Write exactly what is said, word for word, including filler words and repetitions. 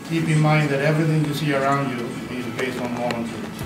Keep in mind that everything you see around you is based on moral truth.